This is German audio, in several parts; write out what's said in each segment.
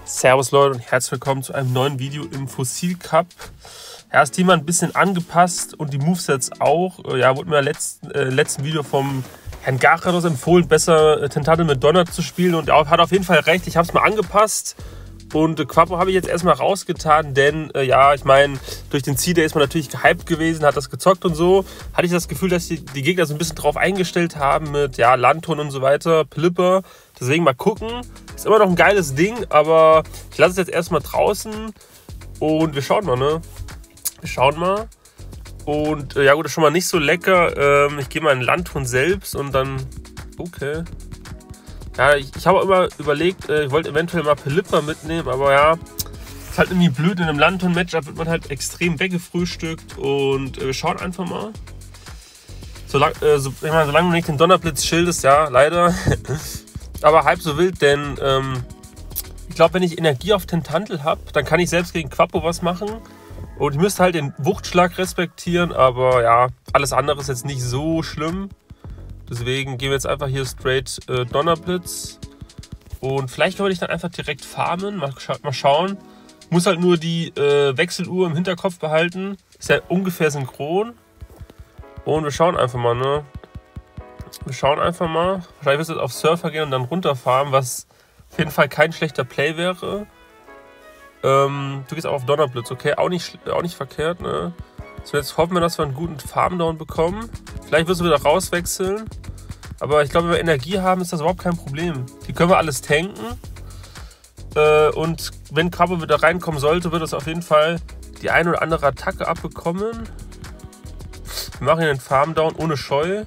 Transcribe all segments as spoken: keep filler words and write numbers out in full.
Servus Leute und herzlich willkommen zu einem neuen Video im Fossil Cup. Ja, das Thema ein bisschen angepasst und die Movesets auch. Ja, wurde mir im letzten, äh, letzten Video vom Herrn Garados empfohlen, besser äh, Tentakel mit Donner zu spielen. Und er hat auf jeden Fall recht, ich habe es mal angepasst. Und äh, Quapo habe ich jetzt erstmal rausgetan, denn äh, ja, ich meine, durch den Seeder ist man natürlich gehypt gewesen, hat das gezockt und so. Hatte ich das Gefühl, dass die, die Gegner so ein bisschen drauf eingestellt haben mit ja, Landton und so weiter, Plipper. Deswegen mal gucken. Ist immer noch ein geiles Ding, aber ich lasse es jetzt erstmal draußen und wir schauen mal, ne? Wir schauen mal. Und äh, ja gut, das ist schon mal nicht so lecker. Ähm, ich gehe mal in Landton selbst und dann... Okay. Ja, ich, ich habe immer überlegt, äh, ich wollte eventuell mal Pelipper mitnehmen, aber ja, ist halt irgendwie blöd. In einem Landton-Matchup wird man halt extrem weggefrühstückt und äh, wir schauen einfach mal. Solang, äh, so, ich meine, solange du nicht den Donnerblitz schildest, ja, leider. Aber halb so wild, denn ähm, ich glaube, wenn ich Energie auf Tentakel habe, dann kann ich selbst gegen Quapo was machen. Und ich müsste halt den Wuchtschlag respektieren, aber ja, alles andere ist jetzt nicht so schlimm. Deswegen gehen wir jetzt einfach hier straight äh, Donnerblitz. Und vielleicht würde ich dann einfach direkt farmen, mal, scha mal schauen. Muss halt nur die äh, Wechseluhr im Hinterkopf behalten. Ist ja ungefähr synchron. Und wir schauen einfach mal, ne? Wir schauen einfach mal. Wahrscheinlich wirst du jetzt auf Surfer gehen und dann runterfahren, was auf jeden Fall kein schlechter Play wäre. Ähm, du gehst auch auf Donnerblitz, okay? Auch nicht, auch nicht verkehrt, ne? So, jetzt hoffen wir, dass wir einen guten Farmdown bekommen. Vielleicht wirst du wieder rauswechseln. Aber ich glaube, wenn wir Energie haben, ist das überhaupt kein Problem. Die können wir alles tanken. Äh, und wenn Quapo wieder reinkommen sollte, wird es auf jeden Fall die eine oder andere Attacke abbekommen. Wir machen hier den Farmdown ohne Scheu.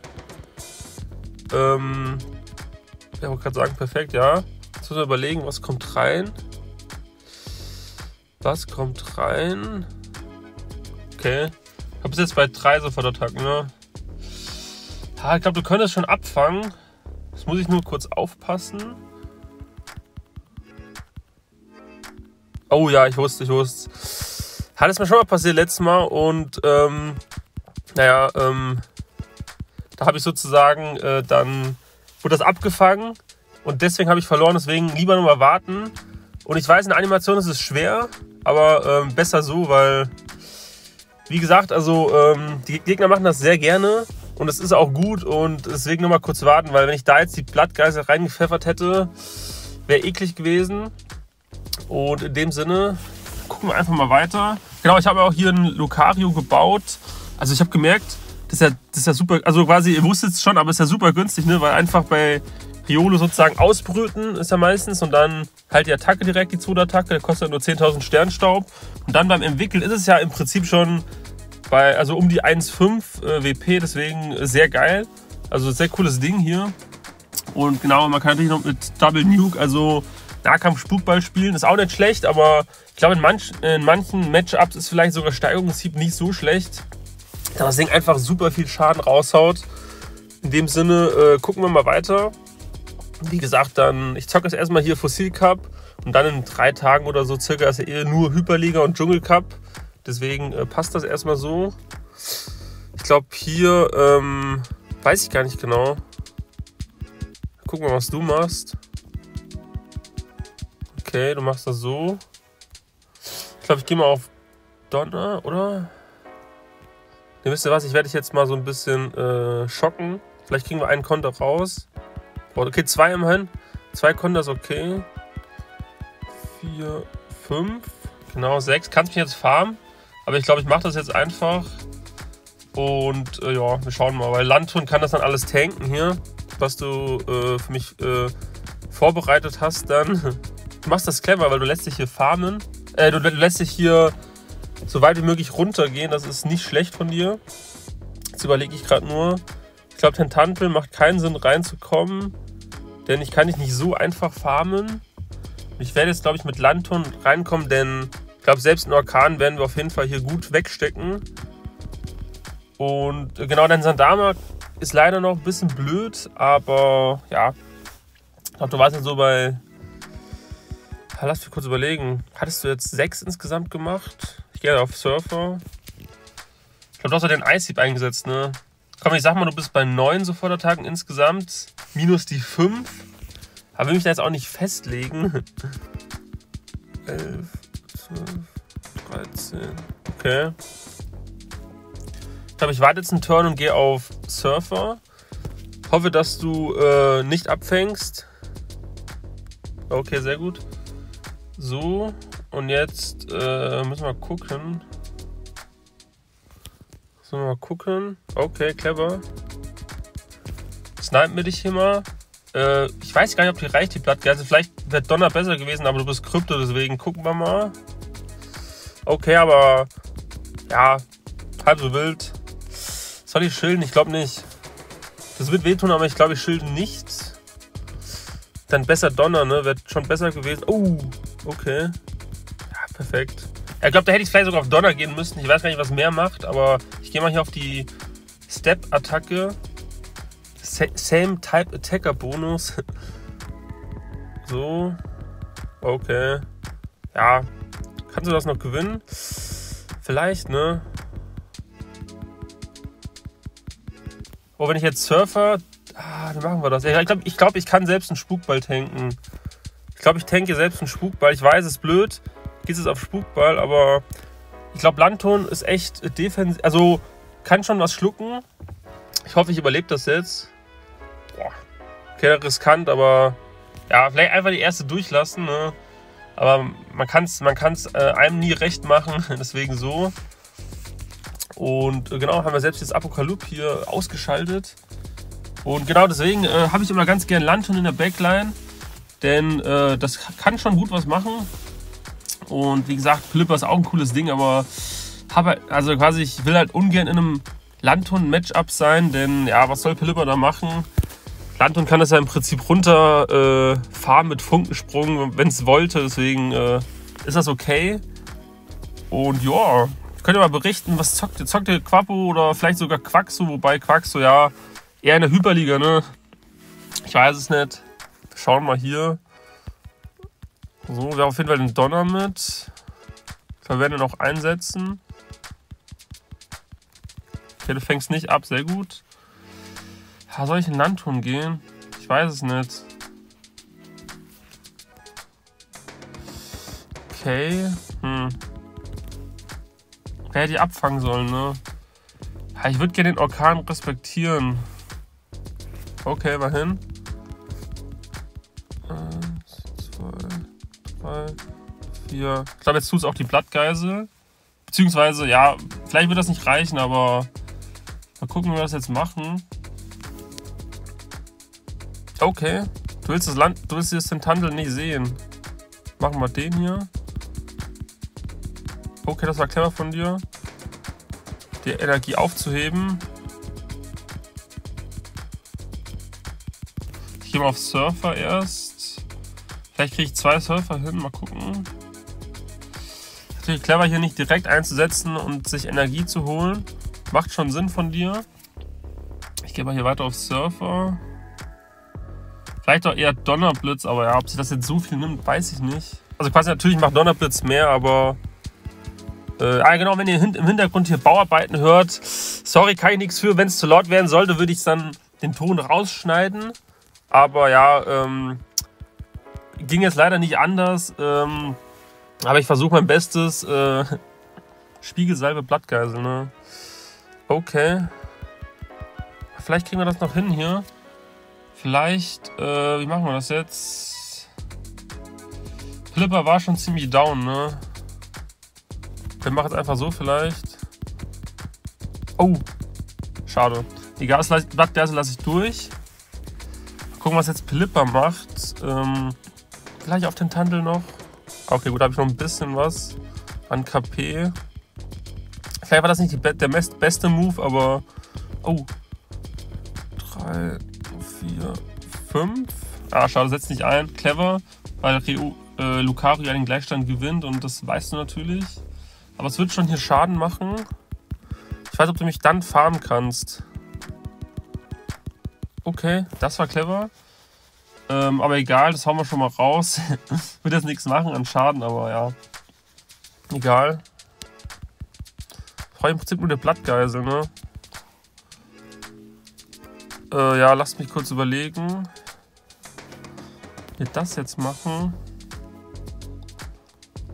Ähm, ich wollte gerade sagen, perfekt, ja. Jetzt müssen wir überlegen, was kommt rein. Was kommt rein? Okay. Ich habe bis jetzt bei drei Sofortattacken, ne? Ja, ich glaube, du könntest schon abfangen. Das muss ich nur kurz aufpassen. Oh ja, ich wusste, ich wusste. Hat es mir schon mal passiert letztes Mal und ähm, naja, ähm, da habe ich sozusagen äh, dann wurde das abgefangen und deswegen habe ich verloren. Deswegen lieber noch mal warten. Und ich weiß, in der Animation ist es schwer, aber ähm, besser so, weil wie gesagt, also ähm, die Gegner machen das sehr gerne und es ist auch gut und deswegen noch mal kurz warten, weil wenn ich da jetzt die Blattgeißel reingepfeffert hätte, wäre eklig gewesen. Und in dem Sinne gucken wir einfach mal weiter. Genau, ich habe auch hier ein Lucario gebaut. Also ich habe gemerkt, das ist ja, das ist ja super, also quasi, ihr wusstet es schon, aber es ist ja super günstig, ne? Weil einfach bei Riolo sozusagen ausbrüten ist ja meistens und dann halt die Attacke direkt, die zweite Attacke, der kostet nur zehntausend Sternstaub. Und dann beim Entwickeln ist es ja im Prinzip schon bei, also um die eins Komma fünf äh, W P, deswegen sehr geil. Also sehr cooles Ding hier. Und genau, man kann natürlich noch mit Double Nuke, also Nahkampf-Spukball spielen, ist auch nicht schlecht, aber ich glaube in, manch, in manchen Matchups ist vielleicht sogar Steigerungshieb nicht so schlecht. Da das Ding einfach super viel Schaden raushaut. In dem Sinne äh, gucken wir mal weiter. Wie gesagt, dann, ich zocke jetzt erstmal hier Fossil Cup und dann in drei Tagen oder so circa ist ja eher nur Hyperliga und Dschungel Cup. Deswegen äh, passt das erstmal so. Ich glaube hier, ähm, weiß ich gar nicht genau. Gucken wir mal, was du machst. Okay, du machst das so. Ich glaube, ich gehe mal auf Donner, oder? Ne, wisst ihr was, ich werde dich jetzt mal so ein bisschen äh, schocken. Vielleicht kriegen wir einen Konter raus. Okay, zwei immerhin. Zwei Konter ist okay. Vier, fünf. Genau, sechs. Kannst mich jetzt farmen. Aber ich glaube, ich mache das jetzt einfach. Und äh, ja, wir schauen mal. Weil Landton kann das dann alles tanken hier. Was du äh, für mich äh, vorbereitet hast dann. Du machst das clever, weil du lässt dich hier farmen. Äh, du, du lässt dich hier so weit wie möglich runtergehen. Das ist nicht schlecht von dir. Jetzt überlege ich gerade nur. Ich glaube, Tentakel macht keinen Sinn reinzukommen. Denn ich kann dich nicht so einfach farmen. Ich werde jetzt, glaube ich, mit Landton reinkommen, denn ich glaube, selbst in Orkan werden wir auf jeden Fall hier gut wegstecken. Und genau, dein Sandama ist leider noch ein bisschen blöd, aber ja. Ich glaube, du warst ja so bei... Lass mich kurz überlegen. Hattest du jetzt sechs insgesamt gemacht? Ich gehe auf Surfer. Ich glaube, du hast ja den Ice-Heap eingesetzt, ne? Komm, ich sag mal, du bist bei neun Sofortattacken insgesamt. Minus die fünf. Aber will mich da jetzt auch nicht festlegen. elf, zwölf, dreizehn. Okay. Ich glaube, ich warte jetzt einen Turn und gehe auf Surfer. Hoffe, dass du äh, nicht abfängst. Okay, sehr gut. So, und jetzt äh, müssen wir mal gucken. Müssen wir mal gucken. Okay, clever. Snipen wir dich hier mal. Äh, ich weiß gar nicht, ob die reicht, die Blattgeise. Vielleicht wäre Donner besser gewesen, aber du bist Krypto, deswegen gucken wir mal. Okay, aber ja, halb so wild. Soll ich schilden? Ich glaube nicht. Das wird wehtun, aber ich glaube, ich schilde nicht. Dann besser Donner, ne? Wäre schon besser gewesen. Oh, okay. Ja, perfekt. Ich glaube, da hätte ich vielleicht sogar auf Donner gehen müssen. Ich weiß gar nicht, was mehr macht, aber ich gehe mal hier auf die Step-Attacke. Same Type Attacker Bonus. So. Okay. Ja. Kannst du das noch gewinnen? Vielleicht, ne? Oh, wenn ich jetzt Surfer... Ah, dann machen wir das. Ich glaube, ich, glaub, ich kann selbst einen Spukball tanken. Ich glaube, ich tanke selbst einen Spukball. Ich weiß, es ist blöd. Geht es auf Spukball, aber... Ich glaube, Landton ist echt defensiv. Also, kann schon was schlucken. Ich hoffe, ich überlebe das jetzt. Boah. Okay, riskant, aber... Ja, vielleicht einfach die erste durchlassen, ne? Aber man kann es man kann's, äh, einem nie recht machen. Deswegen so. Und äh, genau, haben wir selbst jetzt Apokalypse hier ausgeschaltet. Und genau deswegen äh, habe ich immer ganz gern Landton in der Backline. Denn äh, das kann schon gut was machen. Und wie gesagt, Philippa ist auch ein cooles Ding, aber habe also quasi, ich will halt ungern in einem Landton-Matchup sein, denn ja, was soll Philippa da machen? Landton kann das ja im Prinzip runterfahren äh, fahren mit Funkensprung, wenn es wollte, deswegen äh, ist das okay. Und ja, könnt ihr mal berichten, was zockt ihr? Zockt ihr Quapo oder vielleicht sogar Quaxo, wobei Quaxo ja eher in der Hyperliga, ne? Ich weiß es nicht. Wir schauen mal hier. So, wir haben auf jeden Fall den Donner mit. Wir werden ihn auch einsetzen. Okay, du fängst nicht ab, sehr gut. Ja, soll ich in Landton gehen? Ich weiß es nicht. Okay. Hm. Wer hätte ich abfangen sollen, ne? Ja, ich würde gerne den Orkan respektieren. Okay, mal hin. Eins, zwei, drei, vier. Ich glaube, jetzt tut es auch die Blattgeisel. Beziehungsweise, ja, vielleicht wird das nicht reichen, aber mal gucken, wie wir das jetzt machen. Okay, du willst das Land, du willst das Tentandel nicht sehen. Machen wir den hier. Okay, das war clever von dir. Die Energie aufzuheben. Ich gehe mal auf Surfer erst. Vielleicht kriege ich zwei Surfer hin, mal gucken. Natürlich clever, hier nicht direkt einzusetzen und sich Energie zu holen. Macht schon Sinn von dir. Ich gehe mal hier weiter auf Surfer. Vielleicht auch eher Donnerblitz, aber ja, ob sich das jetzt so viel nimmt, weiß ich nicht. Also quasi natürlich macht Donnerblitz mehr, aber... Äh, ah, genau, wenn ihr im Hintergrund hier Bauarbeiten hört, sorry, kann ich nichts für. Wenn es zu laut werden sollte, würde ich dann den Ton rausschneiden. Aber ja, ähm, ging jetzt leider nicht anders. Ähm, aber ich versuche mein Bestes. Äh, Spiegelsalbe, Blattgeisel, ne? Okay. Vielleicht kriegen wir das noch hin hier. Vielleicht, äh, wie machen wir das jetzt? Philippa war schon ziemlich down, ne? Wir machen jetzt einfach so vielleicht. Oh, schade. Die Blattgeisel lasse ich durch. Mal gucken, was jetzt Philippa macht. Ähm, vielleicht auf den Tandel noch. Okay, gut, da habe ich noch ein bisschen was an K P. Vielleicht war das nicht die, der beste Move, aber... Oh. drei, vier, fünf. Ah, schade, setzt nicht ein. Clever, weil Reu, äh, Lucario ja den Gleichstand gewinnt und das weißt du natürlich. Aber es wird schon hier Schaden machen. Ich weiß, ob du mich dann farmen kannst. Okay, das war clever. Ähm, aber egal, das hauen wir schon mal raus. Wird jetzt nichts machen an Schaden, aber ja. Egal. Ich brauche im Prinzip nur eine Blattgeisel, ne? Äh, ja, lasst mich kurz überlegen. Wie wir das jetzt machen.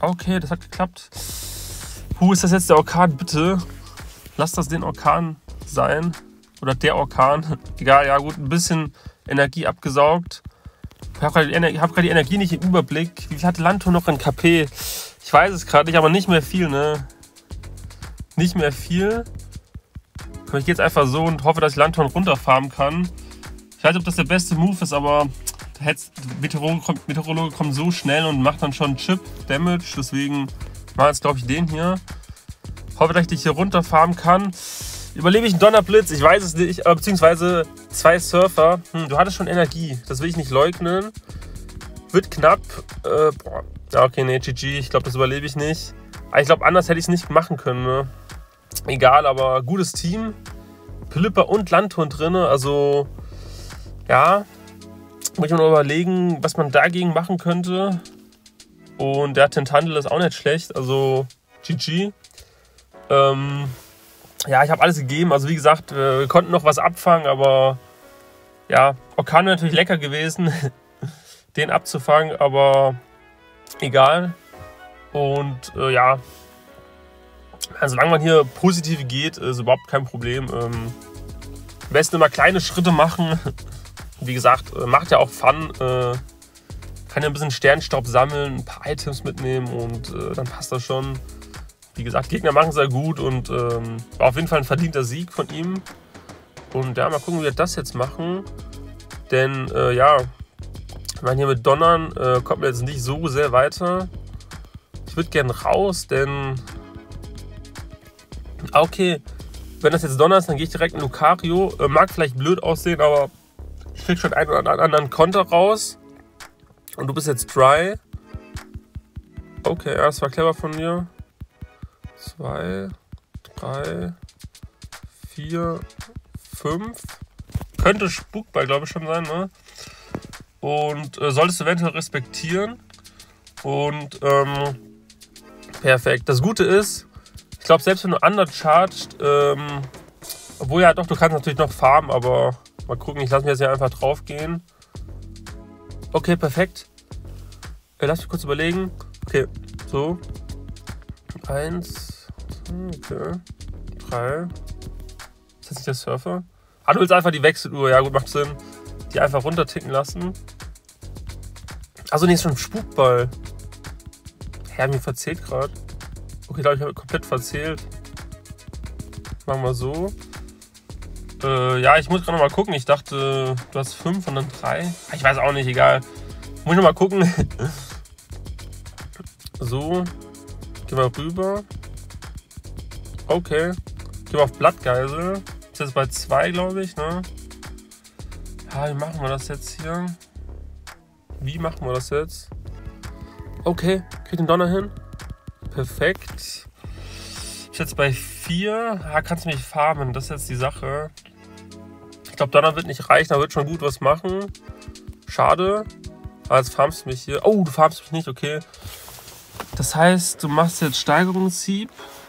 Okay, das hat geklappt. Puh, ist das jetzt der Orkan? Bitte. Lass das den Orkan sein. Oder der Orkan. Egal, ja gut, ein bisschen Energie abgesaugt. Ich habe gerade hab die Energie nicht im Überblick. Wie viel hatte Landton noch in K P? Ich weiß es gerade nicht, aber nicht mehr viel, ne? Nicht mehr viel. Ich gehe jetzt einfach so und hoffe, dass ich Landton runterfarmen kann. Ich weiß nicht, ob das der beste Move ist, aber der Meteorologe kommt, Meteorologe kommt so schnell und macht dann schon Chip-Damage. Deswegen mache ich jetzt, glaube ich, den hier. Ich hoffe, dass ich dich hier runterfarmen kann. Überlebe ich einen Donnerblitz? Ich weiß es nicht. Äh, beziehungsweise zwei Surfer. Hm, du hattest schon Energie. Das will ich nicht leugnen. Wird knapp. Äh, boah. Ja, okay, nee, G G. Ich glaube, das überlebe ich nicht. Aber ich glaube, anders hätte ich es nicht machen können. Ne? Egal, aber gutes Team. Pilipper und Landton drin. Also, ja. Muss ich mir noch überlegen, was man dagegen machen könnte. Und der Tentandel ist auch nicht schlecht. Also, G G. Ähm, ja, ich habe alles gegeben. Also, wie gesagt, wir konnten noch was abfangen, aber ja, Orkan wäre natürlich lecker gewesen, den abzufangen, aber egal. Und äh, ja, also, solange man hier positiv geht, ist überhaupt kein Problem. Ähm, am besten immer kleine Schritte machen. Wie gesagt, macht ja auch Fun. Äh, kann ja ein bisschen Sternstaub sammeln, ein paar Items mitnehmen und äh, dann passt das schon. Wie gesagt, Gegner machen es sehr gut und ähm, war auf jeden Fall ein verdienter Sieg von ihm. Und ja, mal gucken, wie wir das jetzt machen. Denn äh, ja, ich meine, hier mit Donnern äh, kommt man jetzt nicht so sehr weiter. Ich würde gerne raus, denn okay, wenn das jetzt Donner ist, dann gehe ich direkt in Lucario. Äh, mag vielleicht blöd aussehen, aber ich krieg schon einen oder anderen Konter raus. Und du bist jetzt Dry. Okay, ja, das war clever von mir. Zwei, drei, vier, fünf. Könnte Spukball, glaube ich, schon sein, ne? Und äh, solltest du eventuell respektieren. Und ähm, perfekt. Das Gute ist, ich glaube, selbst wenn du undercharged, ähm, obwohl ja doch, du kannst natürlich noch farmen, aber mal gucken, ich lasse mir jetzt hier einfach drauf gehen. Okay, perfekt. Äh, lass mich kurz überlegen. Okay, so. Eins, okay, drei. Ist das nicht der Surfer? Ah, du willst einfach die Wechseluhr. Ja gut, macht Sinn. Die einfach runterticken lassen. Achso, nee, ist schon ein Spukball. Hä, mir verzählt gerade. Okay, glaube ich, habe komplett verzählt. Machen wir so. Äh, ja, ich muss gerade noch mal gucken. Ich dachte, du hast fünf und dann drei. Ich weiß auch nicht, egal. Muss ich noch mal gucken. So. Gehen wir rüber. Okay. Gehen wir auf Blattgeisel. Ist jetzt bei zwei, glaube ich, ne? Ja, wie machen wir das jetzt hier? Wie machen wir das jetzt? Okay, krieg den Donner hin. Perfekt. Ich bin jetzt bei vier. Ja, kannst du mich farmen, das ist jetzt die Sache. Ich glaube, Donner wird nicht reichen, da wird schon gut was machen. Schade. Aber jetzt farmst du mich hier. Oh, du farmst mich nicht, okay. Das heißt, du machst jetzt Steigerungshieb.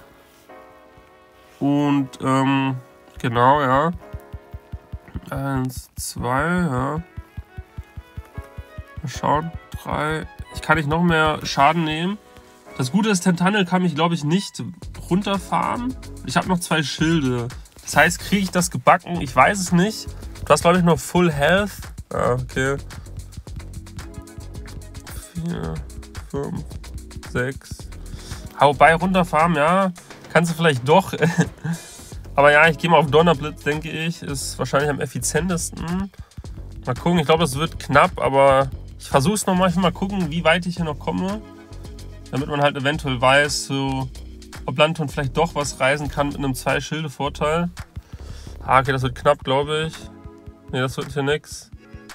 Und, ähm, genau, ja. Eins, zwei, ja. Mal schauen. Drei. Ich kann nicht noch mehr Schaden nehmen. Das Gute ist, Tentandel kann mich, glaube ich, nicht runterfahren. Ich habe noch zwei Schilde. Das heißt, kriege ich das gebacken? Ich weiß es nicht. Du hast, glaube ich, noch Full Health. Ah, okay. Vier, fünf, sechs. Wobei, runterfarmen, ja. Kannst du vielleicht doch. Aber ja, ich gehe mal auf Donnerblitz, denke ich. Ist wahrscheinlich am effizientesten. Mal gucken, ich glaube, das wird knapp, aber ich versuche es nochmal. Ich will mal gucken, wie weit ich hier noch komme. Damit man halt eventuell weiß, so, ob Landton vielleicht doch was reisen kann mit einem Zwei-Schilde-Vorteil. Ah, okay, das wird knapp, glaube ich. Ne, das wird hier nix.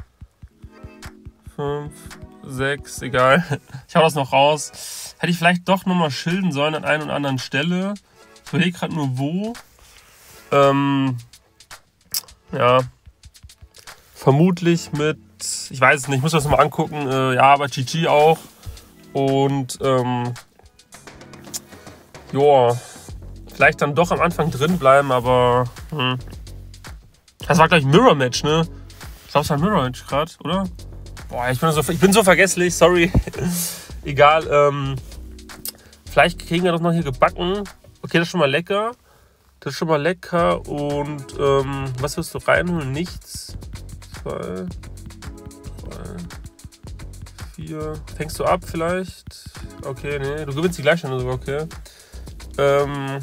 Fünf, sechs, egal. Ich hau das noch raus. Hätte ich vielleicht doch nochmal schilden sollen an einer oder anderen Stelle. Ich überlege gerade nur wo. Ähm, ja. Vermutlich mit, ich weiß es nicht, ich muss das nochmal angucken. Äh, ja, aber G G auch. Und ähm, ja, vielleicht dann doch am Anfang drin bleiben, aber hm. Das war gleich ein Mirror-Match, ne? Ich glaube, es war ein Mirror-Match gerade, oder? Boah, ich bin, so, ich bin so vergesslich, sorry. Egal, ähm, Vielleicht kriegen wir das noch hier gebacken. Okay, das ist schon mal lecker. Das ist schon mal lecker. Und ähm, was wirst du reinholen? Nichts. Zwei, drei, vier. Fängst du ab vielleicht? Okay, nee. Du gewinnst die Gleichstände sogar, okay. Ähm.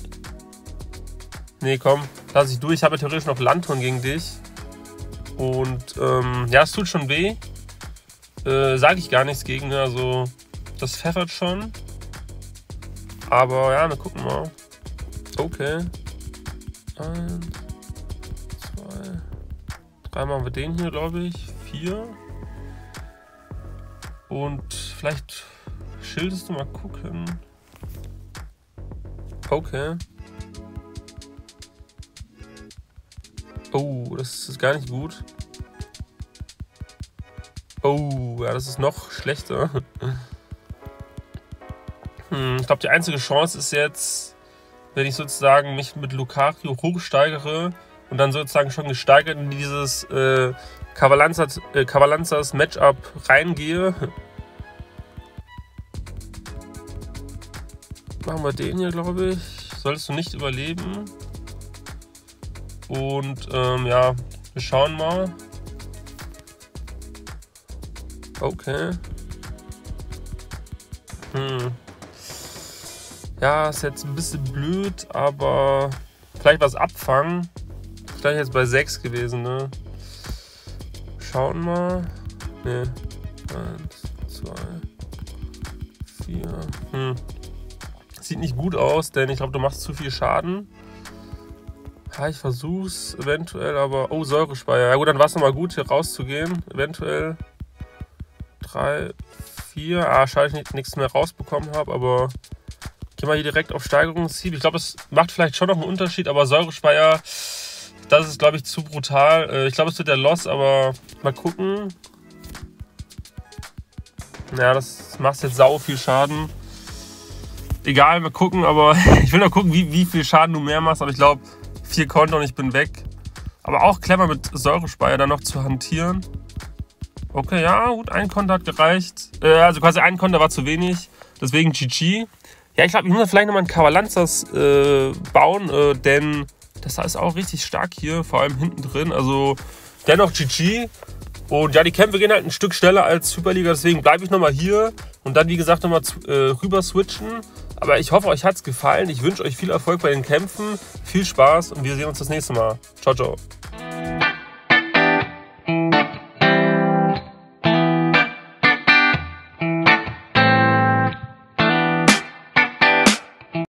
Nee, komm. Lass ich durch. Ich habe ja theoretisch noch Landton gegen dich. Und ähm, ja, es tut schon weh. Äh, Sage ich gar nichts gegen. Also, das pfeffert schon. Aber ja, wir gucken mal. Okay. Eins, zwei, drei machen wir den hier, glaube ich. Vier. Und vielleicht schildest du mal gucken. Okay. Oh, das ist gar nicht gut. Oh, ja, das ist noch schlechter. Hm, ich glaube, die einzige Chance ist jetzt, wenn ich sozusagen mich mit Lucario hochsteigere und dann sozusagen schon gesteigert in dieses äh, Cavalanzas, äh, Cavalanzas Matchup reingehe. Machen wir den hier, glaube ich. Solltest du nicht überleben. Und ähm, ja, wir schauen mal. Okay. Hm. Ja, ist jetzt ein bisschen blöd, aber vielleicht was abfangen. Vielleicht jetzt bei sechs gewesen, ne? Schauen mal. Ne. eins, zwei, vier. Hm. Sieht nicht gut aus, denn ich glaube, du machst zu viel Schaden. Ja, ich versuch's eventuell, aber... Oh, Säurespeier. Ja gut, dann war es nochmal gut, hier rauszugehen. Eventuell drei, vier. Ah, schade, ich nichts mehr rausbekommen habe, aber... Geh mal hier direkt auf Steigerungsziel. Ich glaube, es macht vielleicht schon noch einen Unterschied, aber Säurespeier, das ist, glaube ich, zu brutal. Ich glaube, es wird der Loss, aber mal gucken. Ja, das macht jetzt sau viel Schaden. Egal, mal gucken, aber ich will noch gucken, wie, wie viel Schaden du mehr machst. Aber ich glaube, vier Konter und ich bin weg. Aber auch clever mit Säurespeier dann noch zu hantieren. Okay, ja, gut, ein Konter hat gereicht. Äh, also quasi ein Konter war zu wenig. Deswegen G G. Ja, ich glaube, ich muss vielleicht nochmal einen Cavalanzas äh, bauen, äh, denn das ist auch richtig stark hier, vor allem hinten drin. Also dennoch G G. Und ja, die Kämpfe gehen halt ein Stück schneller als Hyperliga, deswegen bleibe ich nochmal hier und dann, wie gesagt, nochmal äh, rüber switchen. Aber ich hoffe, euch hat es gefallen. Ich wünsche euch viel Erfolg bei den Kämpfen, viel Spaß und wir sehen uns das nächste Mal. Ciao, ciao.